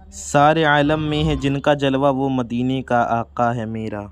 सारे आलम में है जिनका जलवा, वो मदीने का आका है मेरा।